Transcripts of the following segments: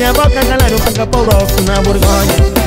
minha boca galera fica pauroso na vergonha.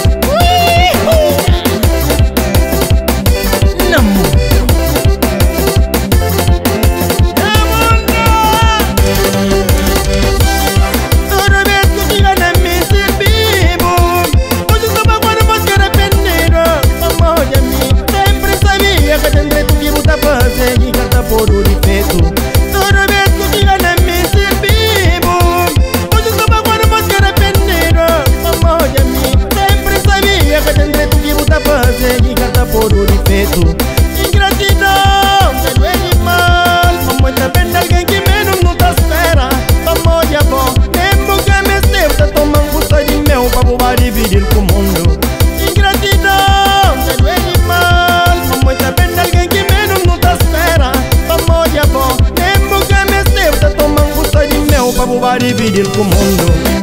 Ingratidão, é do animal. Mamãe tá vendo alguém que menos não tá espera. Vamos de avó, mesmo que me esteve tá tomando gosto de mel pra bobar dividir com o mundo. Ingratidão, é do animal. Mamãe tá vendo alguém que menos não tá espera. Vamos de avó, mesmo que me esteve tá tomando gosto de mel pra bobar dividir com o mundo.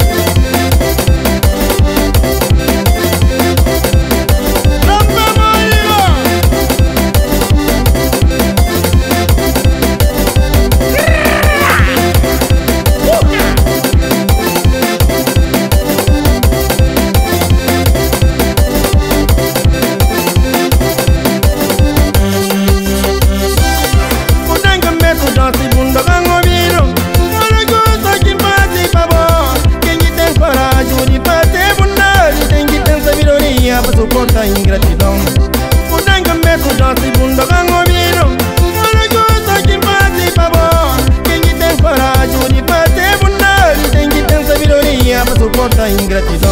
Pra suportar a ingratidão, o dengue meto doce e bunda ganho viro. Orgulho que faz favor, quem tem coragem de fazer bunda, tem que ter sabedoria pra suportar a ingratidão.